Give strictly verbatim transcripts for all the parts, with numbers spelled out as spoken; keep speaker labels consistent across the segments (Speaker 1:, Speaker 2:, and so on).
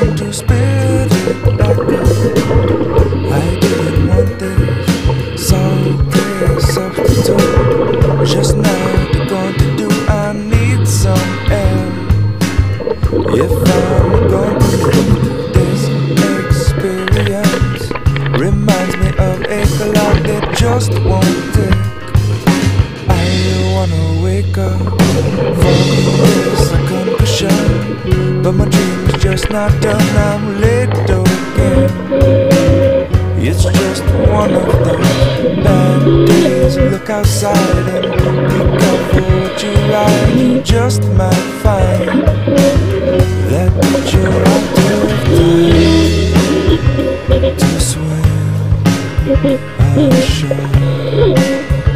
Speaker 1: time to spill it back up. I didn't want this, so please substitute. Just not going to do, I need some air. If I'm going to live this experience, reminds me of a clock that just won't tick. I wanna wake up from this concussion, but my dream is just not done, I'm late again. It's just one of those bad days. Look outside and pick up for what you like. You just might find that you're out of time to swim. I'm sure.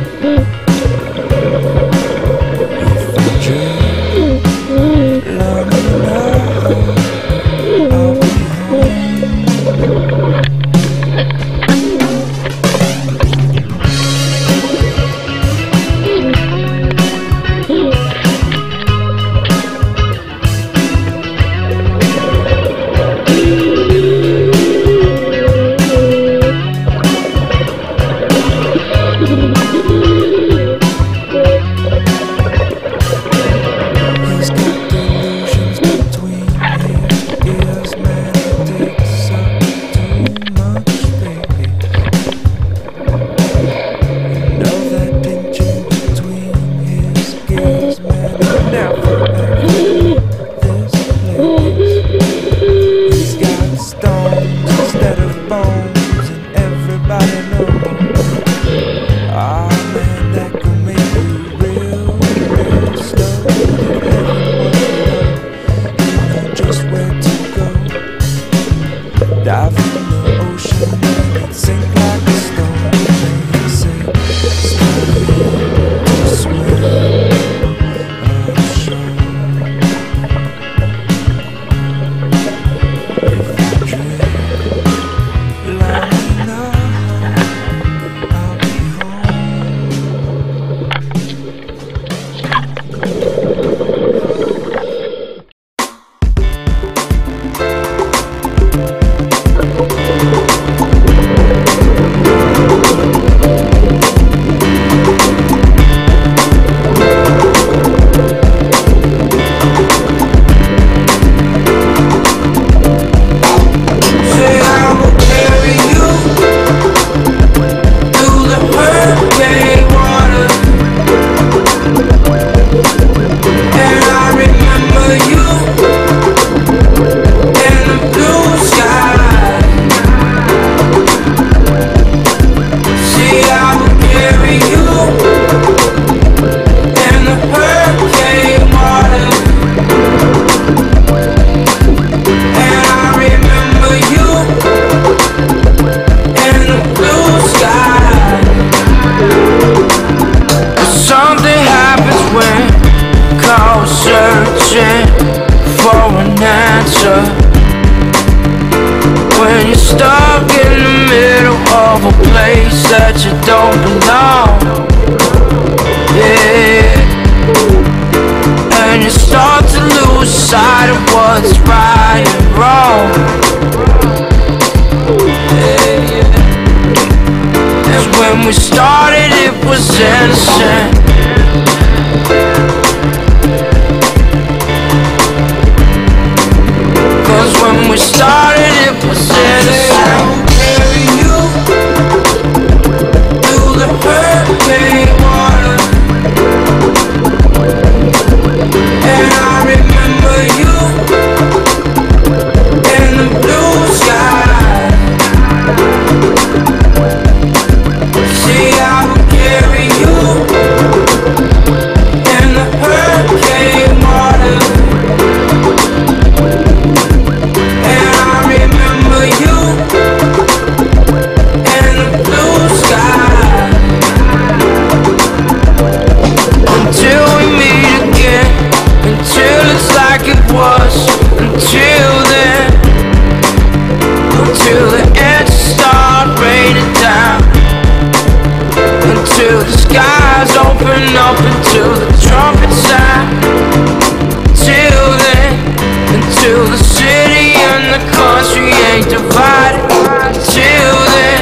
Speaker 2: When you're stuck in the middle of a place that you don't belong, yeah. And you start to lose sight of what's right and wrong, yeah, yeah. And when we started it was innocent, when we started it was innocent. I will carry you through the hurricane water, and I remember you in the blue sky. See, I will carry you in the hurricane water, and I ain't divided. Till then,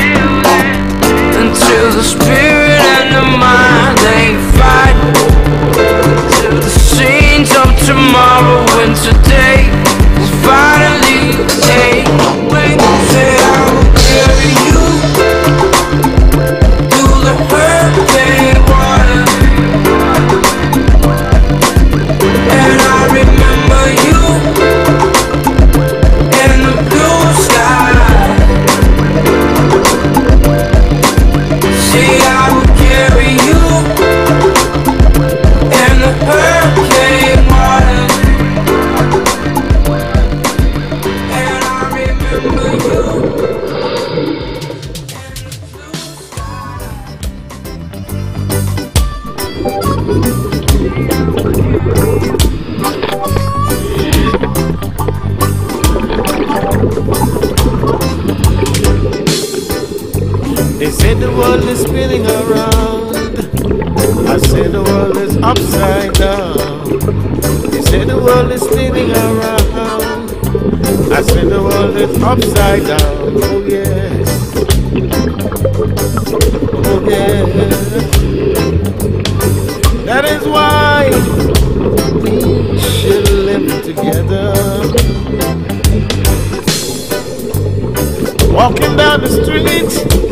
Speaker 2: until the spirit and the mind ain't fighting. Till the scenes of tomorrow and today will finally take. When you say I will carry you through the hurricane water, and I remember you in the blue sky. See, I will carry you in the hurricane water, and I remember you.
Speaker 3: They say the world is spinning around. I say the world is upside down. They say the world is spinning around. I say the world is upside down. Oh yes. Oh yes. That is why we should live together. Walking down the street,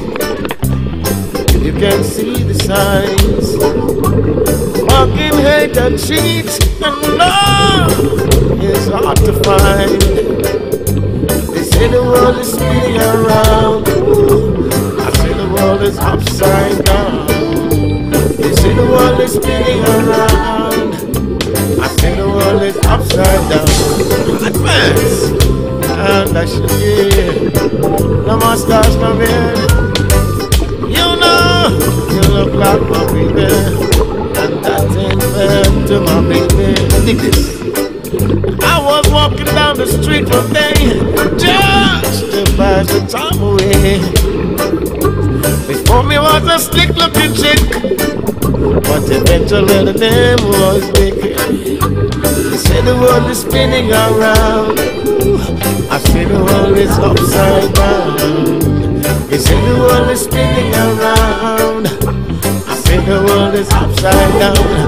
Speaker 3: you can see the signs. Walking hate and cheat, and love is hard to find. They say the world is spinning around. I say the world is upside down. They say the world is spinning around. I say the world is upside down. Advance, and I should get no mustache, no beard. You know, you look like my baby, and that ain't fair to my baby. Dig this. I was walking down the street one day, just to pass the time away. Before me was a slick-looking chick, but eventually the name was Vic. They say the world is spinning around. I say the world is upside down. They say the world is spinning around. I say the world is upside down.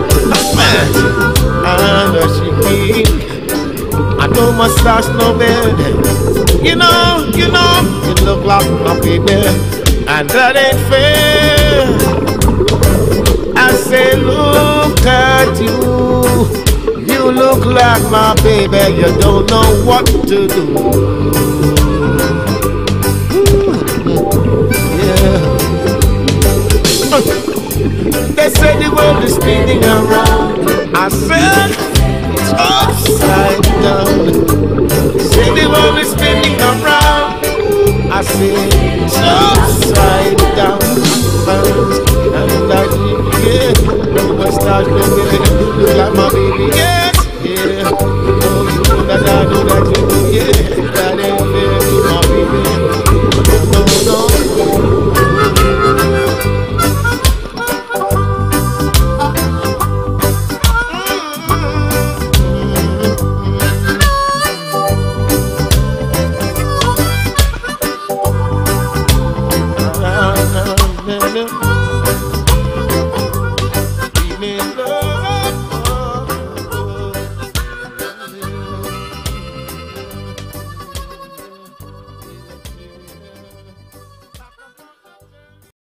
Speaker 3: And she big. I know my mustache, no beard. You know, you know, you look like my baby, and that ain't fair. I say, look at you. You look like my baby. You don't know what to do. They say the world is spinning around. I said it's upside down. They say the world is spinning around. I said it's upside down. And like yeah, no mustache, no beard, look like my baby. Yes, yeah. Oh, you know that I know that you do. Yeah, that ain't fair to my baby. No, no. No, no, no, no.